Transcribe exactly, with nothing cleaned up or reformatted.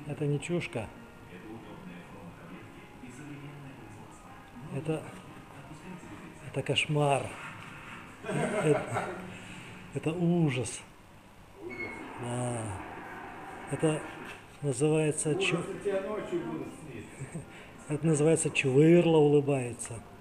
Это не чушка. Это, это кошмар. Это, это ужас. Да. Это называется чу... Это называется чувырла улыбается.